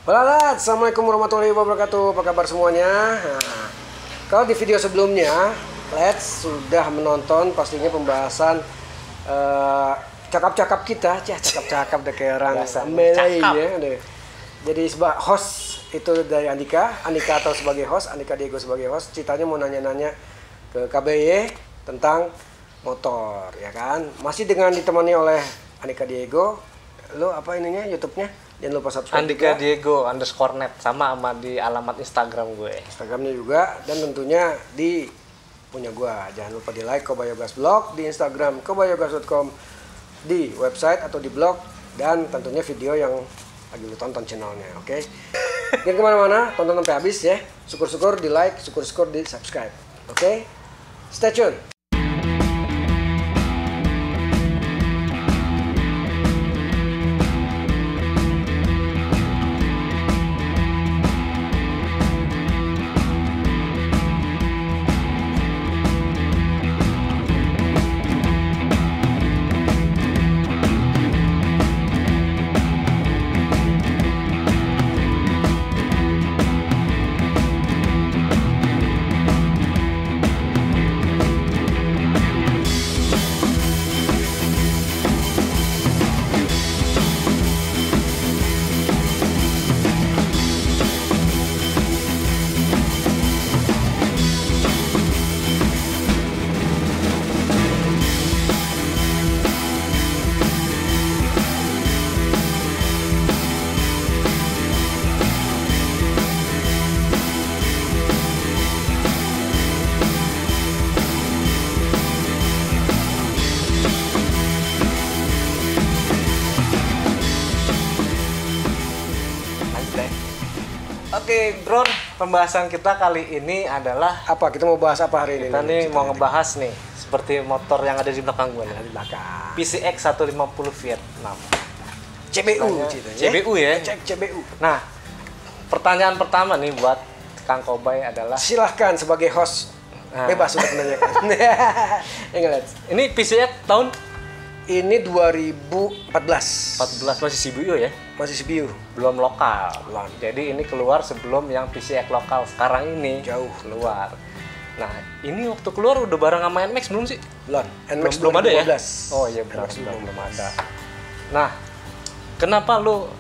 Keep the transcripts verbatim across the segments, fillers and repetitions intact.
Halo, assalamualaikum warahmatullahi wabarakatuh. Apa kabar semuanya? Nah, kalau di video sebelumnya, Let's sudah menonton pastinya pembahasan uh, cakap-cakap kita, cah cakap-cakap deh kayak orang Malay ya. Deh. Jadi sebagai host itu dari Andika, Andika atau sebagai host, Andika Diego sebagai host. Ceritanya mau nanya-nanya ke K B Y tentang motor, ya kan? Masih dengan ditemani oleh Andika Diego. Lo apa ininya YouTube-nya? Jangan lupa subscribe Andika juga. Diego underscore net sama sama di alamat Instagram gue. Instagramnya juga dan tentunya di punya gue. Jangan lupa di like Kobayogas Blog di Instagram kobayogas dot com, di website atau di blog, dan tentunya video yang lagi lu tonton channelnya. Oke, okay? Jangan kemana-mana, tonton sampai habis ya. Syukur-syukur di like, syukur-syukur di subscribe. Oke, okay? Stay tune. Oke, Bro, pembahasan kita kali ini adalah Apa? Kita mau bahas apa hari ini? kita nih mau ngebahas nih seperti motor yang ada di belakang gue nih. di belakang. P C X seratus lima puluh Vietnam. C B U, C B U ya. Cek C B U. Nah, pertanyaan pertama nih buat Kang Kobay adalah, Silahkan sebagai host, Nah. bebas untuk menanyakan. Ya nggak, Let's. ini P C X tahun Ini dua ribu empat belas. empat belas masih C B U ya? Masih C B U. Belum lokal. Belum. Jadi ini keluar sebelum yang P C X lokal sekarang ini Jauh. keluar. Nah, ini waktu keluar udah bareng sama N Max belum sih? Belum. Belum, belum ada ya? Oh iya benar, N Max belum, belum. belum ada. Nah, kenapa lu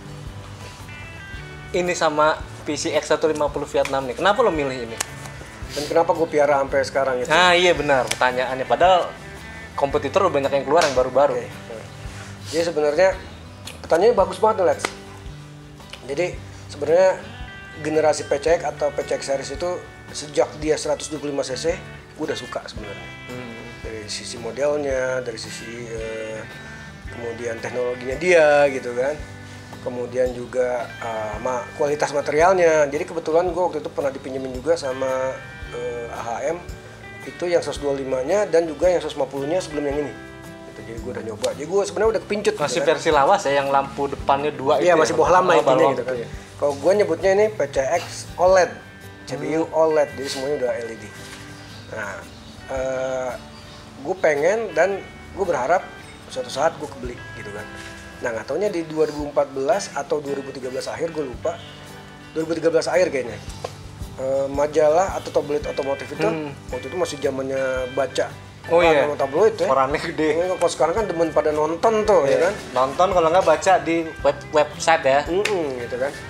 ini sama P C X seratus lima puluh Vietnam nih? Kenapa lu milih ini? Dan kenapa gue piara sampai sekarang itu? Nah iya benar pertanyaannya. Padahal kompetitor udah banyak yang keluar yang baru-baru. Oke. Jadi sebenarnya pertanyaannya bagus banget nih, Let's. Jadi sebenarnya generasi P C X atau P C X series itu sejak dia seratus dua puluh lima cc gue udah suka sebenarnya. Hmm. Dari sisi modelnya, dari sisi uh, kemudian teknologinya dia gitu kan. Kemudian juga uh, ma kualitas materialnya. Jadi kebetulan gue waktu itu pernah dipinjemin juga sama uh, A H M itu yang seratus dua puluh lima-nya dan juga yang seratus lima puluh-nya sebelum yang ini. Gitu. Jadi gue udah nyoba. Jadi gue sebenarnya udah kepincut. Masih gitu, versi kan? lawas ya, yang lampu depannya dua iya, itu. masih ya, bohlam lah intinya gitu kan. Ya. Kalau gue nyebutnya ini P C X O L E D, C B U O L E D, jadi semuanya udah L E D. Nah, uh, gue pengen dan gue berharap suatu saat gue kebeli gitu kan. Nah, nggak taunya di dua ribu empat belas atau dua ribu tiga belas akhir, gue lupa. dua ribu tiga belas akhir kayaknya. Uh, majalah atau tabloid otomotif itu hmm. waktu itu masih zamannya baca. Oh iya. Tabloid ya. Korannya gede. Kalau sekarang kan demen pada nonton tuh, yeah. Ya kan? Nonton kalau nggak baca di web website ya. Mm-mm, gitu kan.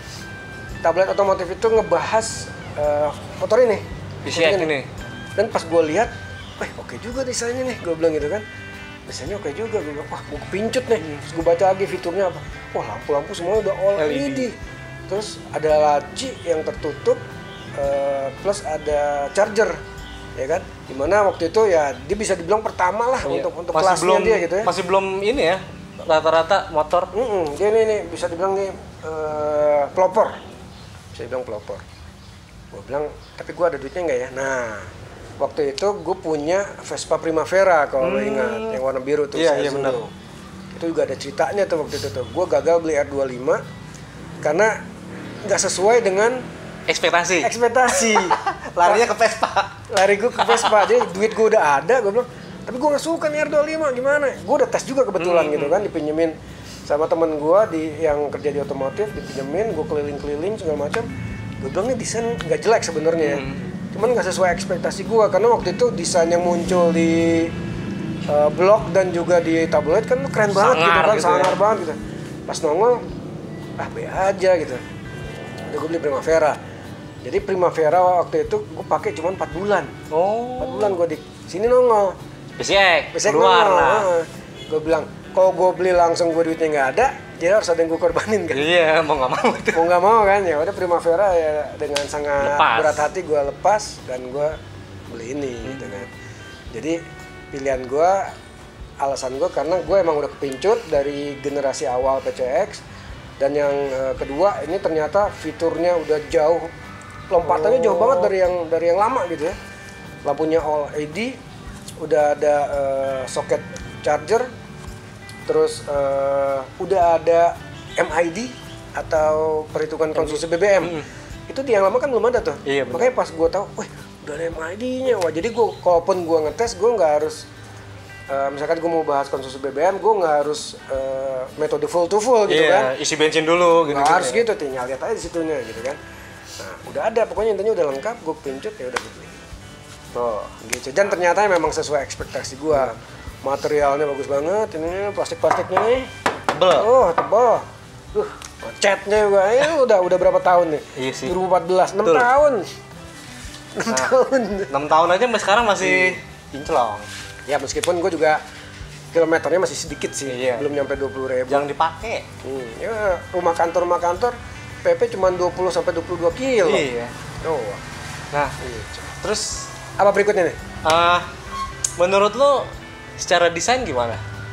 Tabloid otomotif itu ngebahas uh, motor ini. P C X ini. Dan pas gue lihat, wah oke juga desainnya nih, gue bilang gitu kan. Desainnya oke juga, gue bilang, wah gue kepincut nih. Terus gue baca lagi fiturnya apa. Wah lampu-lampu semuanya udah all L E D. L E D. Terus ada laci yang tertutup, uh, plus ada charger, ya kan? Dimana waktu itu ya dia bisa dibilang pertama lah oh, untuk iya. untuk masih kelasnya belum, dia gitu ya. Masih belum ini ya, rata-rata motor. Mm-mm, dia ini nih bisa dibilang nih uh, pelopor, bisa dibilang pelopor. Gue bilang, tapi gue ada duitnya nggak ya? Nah, waktu itu gue punya Vespa Primavera kalau hmm. lo ingat, yang warna biru tuh. Iya, iya benar. Itu juga ada ceritanya tuh waktu itu tuh. Gue gagal beli R dua puluh lima karena nggak sesuai dengan ekspektasi. Ekspektasi. Larinya ke Vespa. Lari gue ke Vespa. Jadi duit gue udah ada, gue bilang, tapi gue nggak suka nih R dua puluh lima, gimana? Gue udah tes juga kebetulan hmm. gitu kan, dipinjemin sama temen gue di yang kerja di otomotif, dipinjemin, gue keliling-keliling segala macam. Gue bilang nih desain nggak jelek sebenarnya, hmm. cuman nggak sesuai ekspektasi gue karena waktu itu desain yang muncul di uh, blog dan juga di tabloid kan keren banget sangar gitu kan, gitu sangar ya. banget gitu. Pas nongol, ah be aja gitu. Udah gue beli Primavera. Jadi Primavera waktu itu gue pakai cuma empat bulan. Oh. empat bulan gue di sini nongol. P C X, P C X keluar nongol. lah. Nah, gue bilang, kalau gue beli langsung gue duitnya nggak ada, jadi harus ada yang gue korbanin kan. Iya, mau nggak mau itu. Mau nggak mau kan, ya udah Primavera ya dengan sangat Lepas. berat hati gue lepas dan gue beli ini Hmm. gitu kan. Jadi pilihan gue, alasan gue karena gue emang udah kepincut dari generasi awal P C X dan yang uh, kedua ini ternyata fiturnya udah jauh, lompatannya jauh Oh. banget dari yang dari yang lama gitu ya. Lampunya all L E D, udah ada uh, soket charger, terus uh, udah ada M I D atau perhitungan konsumsi B B M. Hmm. Itu di yang lama kan belum ada tuh. Iya, benar. Makanya pas gue tahu, wah udah ada M I D-nya. Wah jadi gue, kalaupun gue ngetes, gue nggak harus, uh, misalkan gue mau bahas konsumsi B B M, gue nggak harus uh, metode full to full gitu kan. Iya, isi bensin dulu gitu. Nggak harus gitu, tinggal lihat aja di situnya gitu kan. Nah udah ada, pokoknya intinya udah lengkap, gue pincut ya udah gue beli. Tuh. Gitu. Dan ternyata memang sesuai ekspektasi gue. Materialnya bagus banget, ini plastik-plastiknya nih. Tebel. Oh tebal. Duh, catnya juga, ini udah udah berapa tahun nih? Iya sih. dua ribu empat belas, enam Betul. tahun. enam Nah, tahun. enam tahun aja sampai sekarang masih kinclong. Ya meskipun gue juga kilometernya masih sedikit sih, Iya. belum nyampe dua puluh ribu. Jangan dipakai. Hmm, ya rumah kantor rumah kantor P P cuma dua puluh sampai dua puluh dua kilo. Iya. Oh. Nah, Iya. terus Apa berikutnya nih? eh menurut lo secara desain gimana?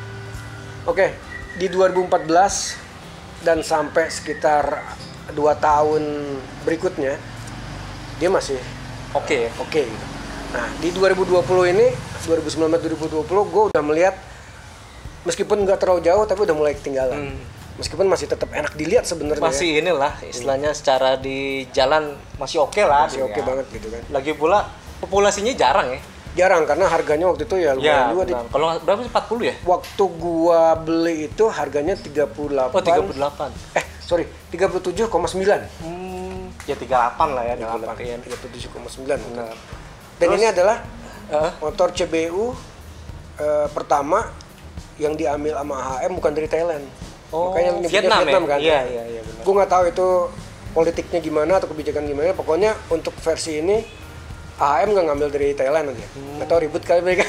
Oke, di dua ribu empat belas dan sampai sekitar dua tahun berikutnya dia masih Oke. oke gitu. Nah, di dua ribu dua puluh ini, dua ribu sembilan belas dua ribu dua puluh gue udah melihat meskipun nggak terlalu jauh tapi udah mulai ketinggalan. Hmm. Meskipun masih tetap enak dilihat sebenarnya. Masih inilah istilahnya secara di jalan masih oke lah. masih oke ya. banget gitu kan. Lagi pula populasinya jarang ya. Jarang karena harganya waktu itu ya lumayan Ya, juga. Di, benar. Kalau nggak- berapa sih empat puluh ya? waktu gua beli itu harganya tiga puluh delapan. Oh, tiga puluh delapan. Eh, sorry, tiga puluh tujuh koma sembilan. Hmm, ya tiga puluh delapan lah ya dalam artian. tiga puluh tujuh koma sembilan. Benar. Dan Terus? ini adalah Heeh. motor C B U eh, pertama yang diambil sama H M bukan dari Thailand. Oh, Makanya nyebutnya Vietnam, Vietnam ya? kan. Iya, iya, iya benar. Gue nggak tahu itu politiknya gimana atau kebijakan gimana. Pokoknya untuk versi ini H M nggak ngambil dari Thailand aja. Hmm. Nggak tahu ribut kali mereka.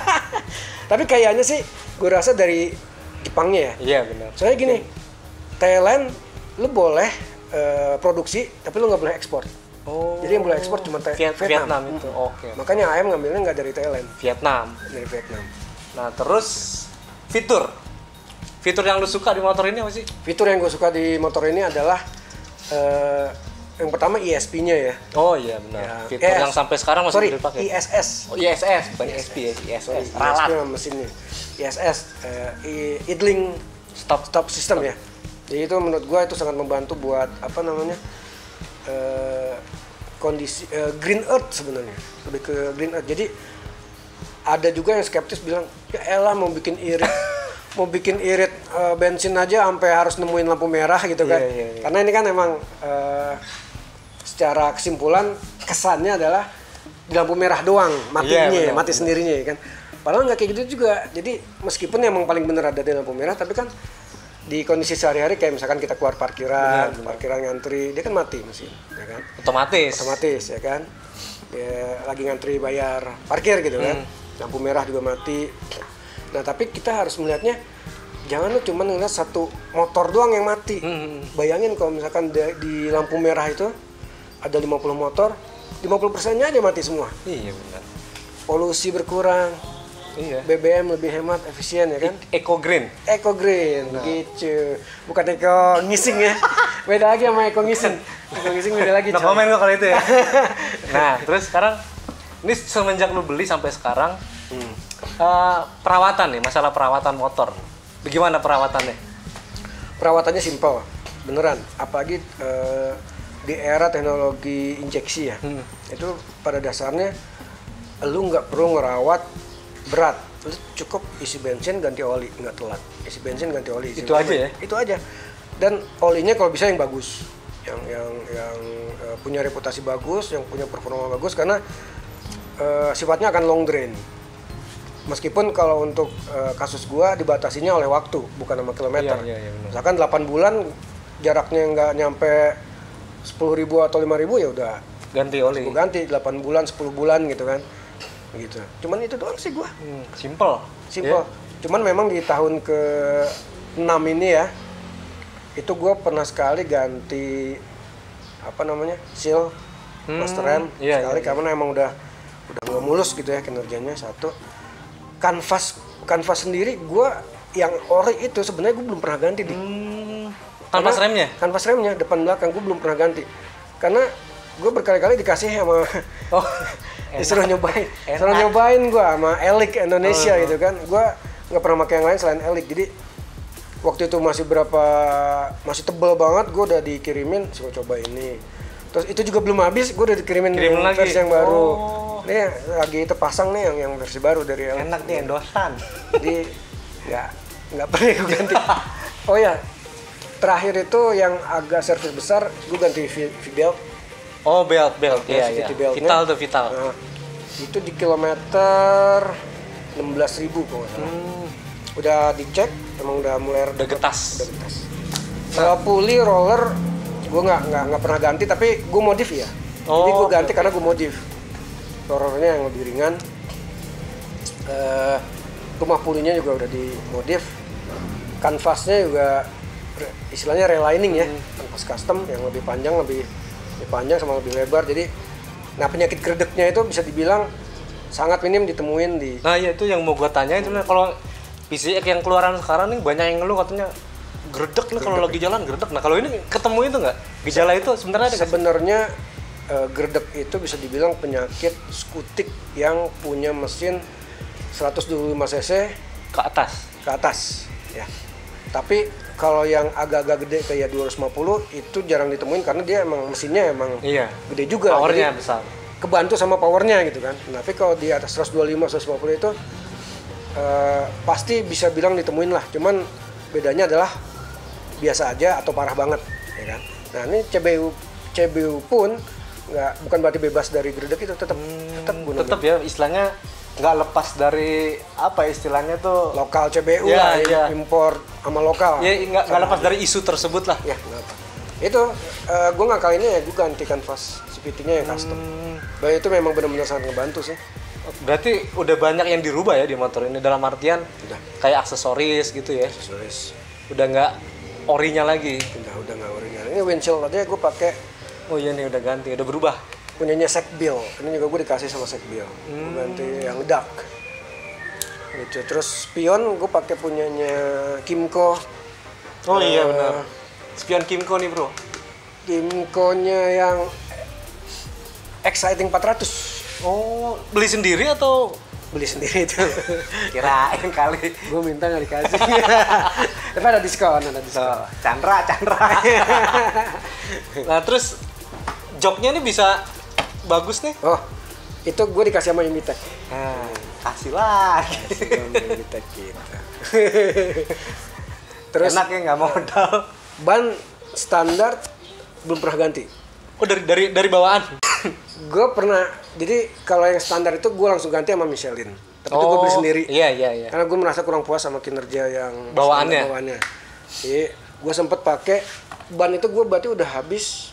Tapi kayaknya sih gue rasa dari Jepangnya ya. Iya benar. Soalnya gini, Thailand lu boleh eh, produksi tapi lu nggak boleh ekspor. Oh. Jadi yang boleh ekspor cuma Thai- Viet- Vietnam. Vietnam itu. Oke. Makanya H M ngambilnya nggak dari Thailand, Vietnam. dari Vietnam. Nah, terus fitur. Fitur yang lu suka di motor ini apa sih? Fitur yang gue suka di motor ini adalah eh, yang pertama E S P-nya ya. Oh iya benar. Ya, Fitur eh, yang sampai sekarang masih sorry, dipakai. I S S. Oh, I S S, bukan I S P ya, I S S. Sorry, Ralat. I S P sama mesinnya. I S S, eh, I- idling stop stop system ya. Jadi itu menurut gua itu sangat membantu buat apa namanya eh, kondisi eh, green earth sebenarnya, lebih ke green earth. Jadi ada juga yang skeptis bilang ya elah mau bikin irit mau bikin irit eh, bensin aja sampai harus nemuin lampu merah gitu kan. Iya, iya, iya. Karena ini kan emang eh, secara kesimpulan kesannya adalah di lampu merah doang matinya, Iya, benar, mati benar. sendirinya ya kan. Padahal nggak kayak gitu juga. Jadi meskipun emang paling bener ada di lampu merah, tapi kan di kondisi sehari-hari kayak misalkan kita keluar parkiran, Benar, benar. parkiran ngantri, dia kan mati mesin, ya kan? Otomatis. Otomatis ya kan. Dia lagi ngantri bayar parkir gitu kan. Hmm. Lampu merah juga mati. Nah, tapi kita harus melihatnya jangan lu cuma ngeliat satu motor doang yang mati. Hmm. Bayangin kalau misalkan di, di lampu merah itu ada lima puluh motor, lima puluh persennya aja mati semua. Iya benar. Polusi berkurang, Iya. B B M lebih hemat, efisien ya kan? Eco Green. Eco Green gitu. Bukan Eco ngising ya. Beda lagi sama Eco ngising. Eco ngising beda lagi. No coy. komen gua kalau itu ya. Nah, terus sekarang ini semenjak lu beli sampai sekarang Hmm. eh, perawatan nih, masalah perawatan motor. Bagaimana perawatannya? Perawatannya simpel, beneran. Apalagi eh, di era teknologi injeksi ya. Hmm. Itu pada dasarnya lu nggak perlu ngerawat berat. lu cukup isi bensin ganti oli, nggak telat. Isi bensin ganti oli. Isi Itu aja bensin. ya? Itu aja. Dan olinya kalau bisa yang bagus, yang yang yang uh, punya reputasi bagus, yang punya performa bagus karena uh, sifatnya akan long drain. Meskipun kalau untuk uh, kasus gua dibatasinya oleh waktu, bukan sama kilometer. Iya, iya, iya, benar. Misalkan delapan bulan jaraknya nggak nyampe sepuluh ribu atau lima ribu ya udah Ganti oli. gua ganti delapan bulan, sepuluh bulan gitu kan. Gitu. Cuman itu doang sih gua. Hmm, simple. Simple. Ya. Cuman memang di tahun ke enam ini ya, itu gue pernah sekali ganti apa namanya seal Hmm, master rem iya, sekali iya, karena emang udah udah nggak mulus gitu ya kinerjanya satu. Kanvas kanvas sendiri gue yang ori itu sebenarnya gue belum pernah ganti di. Hmm, kanvas remnya? Kanvas remnya depan belakang gue belum pernah ganti karena gue berkali-kali dikasih sama Oh, disuruh nyobain, Enak. suruh nyobain gue sama Elik Indonesia Oh. gitu kan. Gue nggak pernah pakai yang lain selain Elik. Jadi waktu itu masih berapa masih tebel banget, gue udah dikirimin suruh coba ini. Terus itu juga belum habis, gue udah dikirimin Kirim yang lagi? versi yang baru. Oh. Ini lagi terpasang nih yang yang versi baru dari Elik. Enak nih endosan. Jadi nggak nggak pernah gue ganti. Oh ya, terakhir itu yang agak servis besar, gue ganti V-belt. Oh, belt, belt. Ya, Iya, iya. safety beltnya. Vital tuh, vital. Nah, itu di kilometer enam belas ribu kalau nggak salah. Hmm, Udah dicek, emang udah mulai udah getas. udah getas. Kalau puli roller, gue nggak nggak nggak pernah ganti, tapi gue modif ya. Oh, Jadi gue oke, ganti oke. karena gue modif. Rollernya yang lebih ringan. Eh, rumah pulinya juga udah dimodif. Kanvasnya juga re- istilahnya relining ya, Hmm. kanvas custom yang lebih panjang, lebih lebih panjang sama lebih lebar. Jadi, nah penyakit gredeknya itu bisa dibilang sangat minim ditemuin di. Nah, iya itu yang mau gua tanyain sebenarnya. Kalau P C X yang keluaran sekarang nih banyak yang ngeluh katanya gredek nih kalau lagi jalan gredek. Nah, kalau ini ketemu itu nggak? Gejala itu sebenarnya ada nggak sih? Sebenarnya eh, gredek itu bisa dibilang penyakit skutik yang punya mesin seratus dua puluh lima cc Ke atas. ke atas ya. Tapi kalau yang agak-agak gede kayak dua ratus lima puluh itu jarang ditemuin karena dia emang mesinnya emang Iya. gede juga. Powernya Jadi besar. kebantu sama powernya gitu kan. Tapi kalau di atas seratus dua puluh lima seratus lima puluh itu eh, pasti bisa bilang ditemuin lah. Cuman bedanya adalah biasa aja atau parah banget ya kan. Nah, ini C B U C B U pun nggak bukan berarti bebas dari gredek itu, tetap tetap guna Tetap ya istilahnya nggak lepas dari apa istilahnya tuh. lokal C B U Iya, lah, iya. impor sama lokal. Ya nggak nggak lepas dari isu tersebut lah. Ya, nggak apa. Itu eh, gue ngakalinnya ya gue ganti kanvas C V T-nya yang custom. Hmm, Dan itu memang benar-benar sangat ngebantu sih. berarti udah banyak yang dirubah ya di motor ini dalam artian Udah. kayak aksesoris gitu ya. Aksesoris. Udah nggak orinya lagi. Udah udah nggak original. Ini windshield aja gue pakai Oh iya nih udah ganti, udah berubah. punyanya Sekbil. Ini juga gue dikasih sama Sekbil. Gue ganti yang dark. Gitu. Terus spion gue pakai punyanya Kimco. Oh iya Eh, benar. Spion Kimco nih bro. Kimco-nya yang Exciting empat ratus. Oh beli sendiri atau Beli sendiri itu. kirain kali? Gue minta nggak dikasih. Tapi ada diskon, ada diskon. So, Chandra, Chandra. Nah terus joknya nih bisa bagus nih. Oh, itu gue dikasih sama Imitek. Nah, kasih lagi. Sama Imitek kita. Terus Enak ya nggak modal. ban standar belum pernah ganti. Oh dari dari dari bawaan. Gue pernah, jadi kalau yang standar itu gue langsung ganti sama Michelin. Tapi itu gue beli sendiri. Iya iya iya. Karena gue merasa kurang puas sama kinerja yang Bawaannya? standar bawaannya. Jadi gue sempet pakai ban itu gue berarti udah habis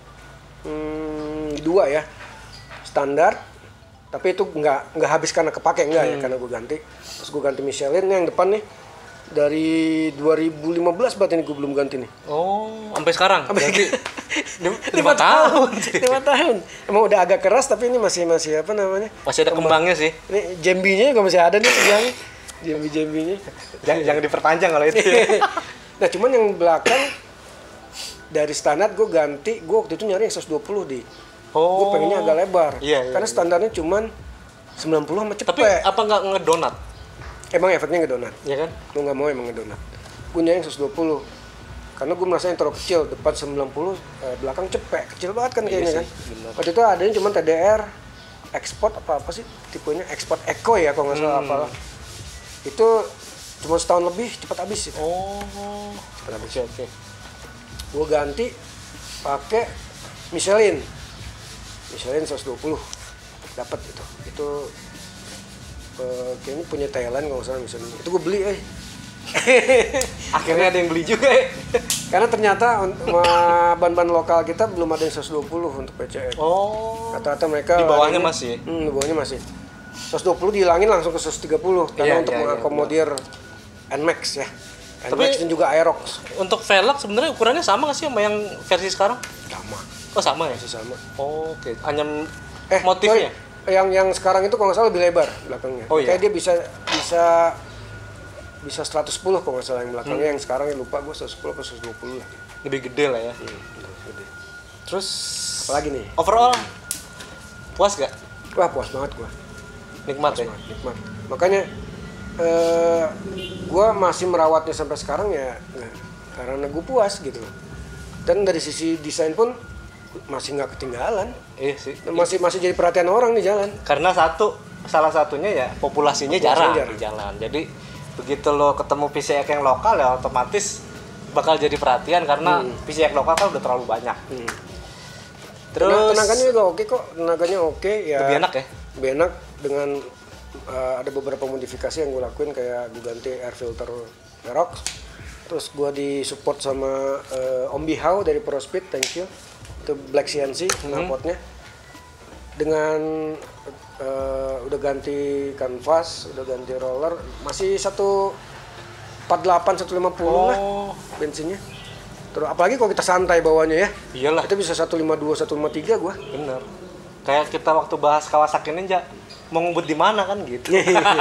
hmm, dua ya standar. Tapi itu nggak nggak habis karena kepake enggak ya, karena gue ganti. Terus gue ganti Michelin yang depan nih dari dua ribu lima belas berarti ini gue belum ganti nih. Oh sampai sekarang. Berarti lima tahun. Lima tahun. Emang udah agak keras tapi ini masih masih apa namanya? Masih ada kembangnya sih. Ini jambinya juga masih ada nih sebelah nih. Jambi-jambinya. Jangan jangan diperpanjang kalau itu. Nah cuman yang belakang dari standar gue ganti, gue waktu itu nyari yang seratus dua puluh di. Oh. Gue pengennya agak lebar. Iya, iya, Karena iya. standarnya cuman sembilan puluh sama cepet. Tapi apa nggak ngedonat? Emang efeknya ngedonat. Ya kan? Gue nggak mau emang ngedonat. Gue nyari yang seratus dua puluh. Karena gue merasa yang terlalu kecil, depan sembilan puluh, eh, belakang cepet. Kecil banget kan kayaknya Iya kan. sih, bener. Waktu itu adanya cuma T D R, Export apa apa sih tipenya? Export Eco ya kalau nggak salah Hmm. apalah. itu cuma setahun lebih cepat habis itu. Oh, Cepat habis. oke oke. Gue ganti pakai Michelin. Michelin seratus dua puluh dapat itu. Itu uh, kayaknya punya Thailand kalau nggak salah Michelin. Itu gue beli eh. Akhirnya ada yang beli juga ya. Karena ternyata un- ma- ban-ban lokal kita belum ada yang seratus dua puluh untuk P C X. Oh. Rata-rata mereka Di bawahnya larinya- masih? Hmm, di bawahnya masih. seratus dua puluh dihilangin langsung ke seratus tiga puluh karena Iya, untuk iya, iya, mengakomodir N MAX ya. N Tapi- MAX dan juga Aerox. Untuk velg sebenarnya ukurannya sama nggak sih sama yang versi sekarang? Sama, Oh sama ya. masih sama. Oh, oke. Hanya Eh, motifnya. sorry, yang yang sekarang itu kalau nggak salah lebih lebar belakangnya. Oh, iya? Kayak dia bisa bisa bisa seratus sepuluh kalau nggak salah yang belakangnya. Hmm. Yang sekarang ya lupa gue seratus sepuluh atau seratus dua puluh lah. Lebih gede lah ya. Hmm, gede. Terus Apalagi nih? overall puas gak? Wah puas banget gue. Nikmat ya. Nikmat. Makanya eh gua masih merawatnya sampai sekarang ya nah, karena gue puas gitu. Dan dari sisi desain pun masih nggak ketinggalan. Iya sih. Masih masih jadi perhatian orang di jalan. Karena satu salah satunya ya populasinya Populasinya jarang, jarang. di jalan. Jadi begitu lo ketemu P C X yang lokal ya otomatis bakal jadi perhatian karena Hmm. P C X lokal kan udah terlalu banyak. Hmm. Terus Tena- tenaganya juga oke kok, tenaganya oke ya. lebih enak ya? Lebih enak dengan uh, ada beberapa modifikasi yang gue lakuin kayak gue ganti air filter Aerox. Terus gue disupport sama uh, Om Bihau dari ProSpeed, thank you. Itu Black C N C knalpotnya. Dengan uh, udah ganti kanvas, udah ganti roller, masih satu empat delapan satu lima puluh lah Oh, bensinnya. Terus apalagi kalau kita santai bawanya ya. iyalah. Kita bisa satu lima dua, satu lima tiga gua. Bener. Kayak kita waktu bahas Kawasaki Ninja mau ngebut di mana kan gitu.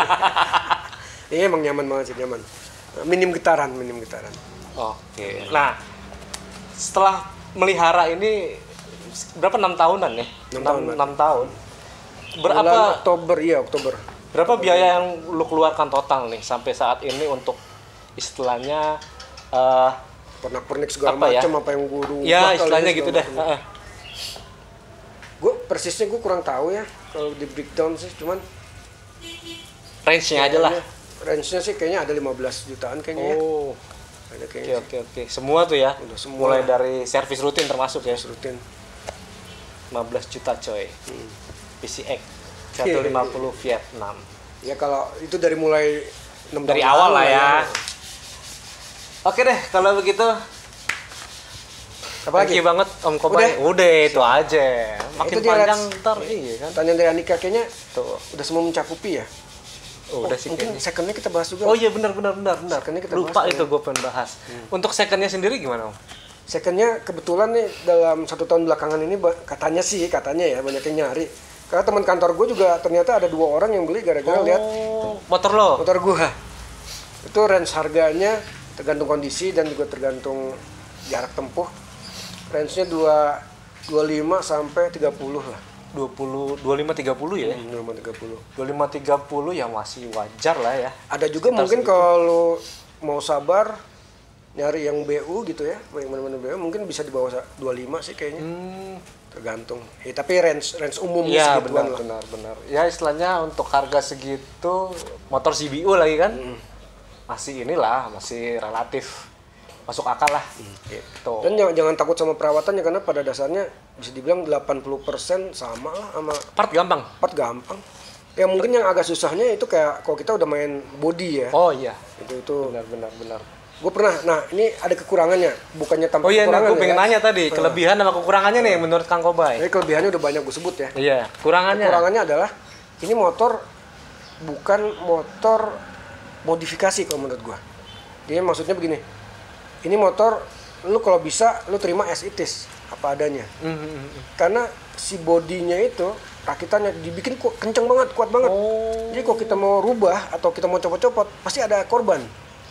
Iya emang nyaman banget sih, nyaman. Minim getaran, minim getaran. Oke. Nah, setelah melihara ini berapa enam tahunan ya? Enam tahun, Mbak. enam tahun. Bulan Berapa Oktober, iya Oktober. berapa biaya yang lu keluarkan total nih sampai saat ini untuk istilahnya eh Pernak-pernik segala Apa ya? macam apa yang gua rubah. ya kali istilahnya segala gitu deh. macam. Heeh. Gua persisnya gua kurang tahu ya kalau di breakdown sih, cuman Range-nya aja lah. kayaknya range-nya sih kayaknya ada lima belas jutaan kayaknya ya. Oh. Ada Oke kayaknya oke oke. Semua tuh ya. Udah semua. Mulai dari servis rutin termasuk ya. sih, rutin. lima belas juta coy. Hmm. P C X seratus lima puluh Vietnam. Ya kalau itu dari mulai enam Dari tahun awal lalu lah ya. Oke deh, kalau begitu Apa thank lagi? you banget Om Kobay. Udah, itu aja. Makin Itu dia, panjang Lex. ntar iya kan. Pertanyaan dari Andika kayaknya Tuh. udah semua mencakupi ya. Oh, udah sih Mungkin kayaknya. secondnya kita bahas juga. Oh iya benar benar benar benar. Secondnya kita Lupa bahas itu ya. gue pengen bahas. Untuk secondnya sendiri gimana Om? Secondnya kebetulan nih dalam satu tahun belakangan ini ba- katanya sih katanya ya banyak yang nyari. Karena teman kantor gue juga ternyata ada dua orang yang beli gara-gara lihat Oh, motor lo. motor gue. Itu range harganya tergantung kondisi dan juga tergantung jarak tempuh. Range-nya dua puluh lima sampai tiga puluh lah. dua puluh dua puluh lima tiga puluh ya. dua puluh lima tiga puluh. dua puluh lima tiga puluh ya masih wajar lah ya. Ada juga Sekitar mungkin segitu. kalau mau sabar nyari yang B U gitu ya, yang mana-mana B U mungkin bisa di bawah sa- dua puluh lima sih kayaknya. Hmm, Tergantung. Ya, tapi range range umum iya segituan benar lah. benar benar. Ya istilahnya untuk harga segitu motor C B U lagi kan. Masih inilah, masih relatif masuk akal lah. Gitu. Dan jangan, jangan takut sama perawatannya karena pada dasarnya bisa dibilang delapan puluh persen sama lah sama Part gampang. part gampang. Ya mungkin yang agak susahnya itu kayak kalau kita udah main body ya. Oh iya. Itu itu Benar benar benar. gue pernah. Nah, ini ada kekurangannya, bukannya tanpa Oh iya, nah, kekurangan gue pengen ya. nanya tadi, kelebihan sama kekurangannya nih menurut Kang Kobay. Jadi kelebihannya udah banyak gue sebut ya. Iya, kekurangannya. Kekurangannya adalah ini motor bukan motor modifikasi kalau menurut gua. Dia maksudnya begini. Ini motor lu kalau bisa lu terima as it is apa adanya. Mhm. Karena si bodinya itu rakitannya dibikin ku- kenceng banget, kuat banget. Oh. Jadi kalau kita mau rubah atau kita mau copot-copot pasti ada korban.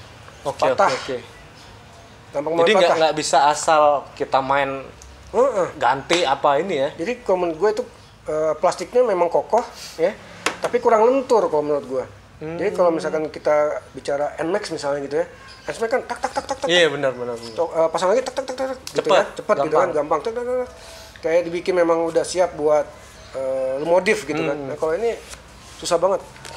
Oke oke Patah. oke. Gampang Jadi banget nggak patah. nggak bisa asal kita main Heeh. ganti apa ini ya? Jadi kalau menurut gue itu eh, plastiknya memang kokoh ya, tapi kurang lentur kalau menurut gue. Jadi kalau misalkan kita bicara N MAX misalnya gitu ya, N MAX kan tak tak tak tak tak, Iya benar benar. benar. Tok, eh, pasang lagi tak tak tak tak, tak, gitu Cepet, kan, cepat gitu kan, gampang, tak, tak, tak, tak. Kayak dibikin memang udah siap buat eh, lu modif gitu kan. Nah kalau ini susah banget.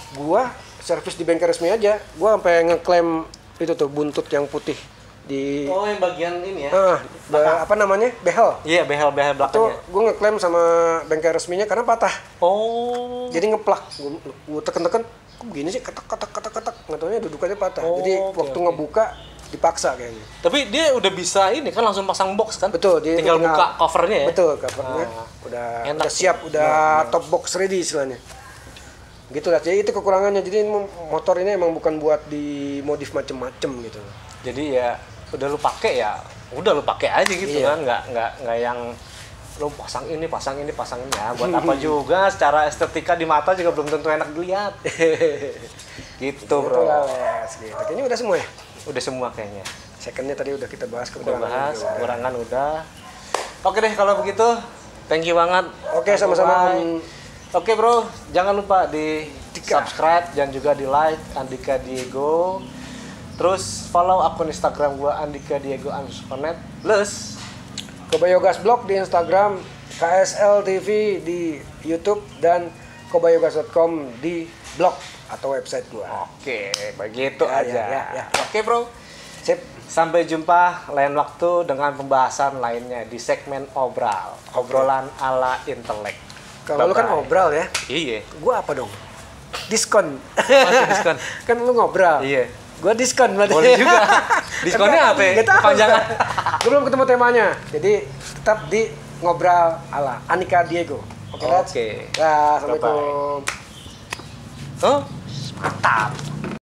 gua servis di bengkel resmi aja. Gua sampai ngeklaim itu tuh buntut yang putih di Oh, yang bagian ini ya. ah, ba- apa namanya? Behel. Iya, behel-behel Itu belakangnya. gua ngeklaim sama bengkel resminya karena patah. Oh. Jadi ngeplak. Gua, gua tekan-tekan, kok begini sih ketak ketak ketak ketak. Nggak taunya dudukannya patah. Oh, Jadi oke, waktu oke. ngebuka dipaksa kayaknya. Tapi dia udah bisa ini kan langsung pasang box kan? Betul, dia tinggal, tinggal- buka covernya ya. Betul, covernya Ah. udah Enak. udah siap, udah top box ready istilahnya. Gitu lah. Jadi itu kekurangannya. Jadi mo- motor ini emang bukan buat dimodif macem-macem gitu. Jadi ya udah lu pakai ya, udah lu pakai aja gitu Iya. kan, nggak nggak nggak yang lu pasang ini, pasang ini, pasang ini ya. Buat apa juga? Secara estetika di mata juga belum tentu enak dilihat. Gitu Itu bro. lah, Les, gitu. Kayaknya udah semua ya. Udah semua kayaknya. Secondnya tadi udah kita bahas Udah kekurangan. bahas, juga. kekurangan udah. Oke deh kalau begitu, thank you banget. Oke, sama-sama. Bye. Oke bro, jangan lupa di Dika. subscribe dan juga di like Andika Diego. Terus follow akun Instagram gua Andika Diego underscore net plus Kobayogas Blog di Instagram, K S L T V di YouTube dan kobayogas dot com di blog atau website gua. Oke, begitu Ya, aja. ya, ya, ya. Oke bro, Sip. sampai jumpa lain waktu dengan pembahasan lainnya di segmen obral, obrolan ala intelek. Kalau lu kan Bye-bye. ngobrol ya, Iya. gua apa dong? Diskon. Masih diskon. Kan lu ngobrol. Iya. Gua diskon berarti. Boleh juga. Diskonnya apa ya? Gak tahu. Kepanjangan. Gua belum ketemu temanya. Jadi tetap di ngobrol ala Andika Diego. Oke, Lats? Oke. Nah, assalamualaikum. Oh, mantap.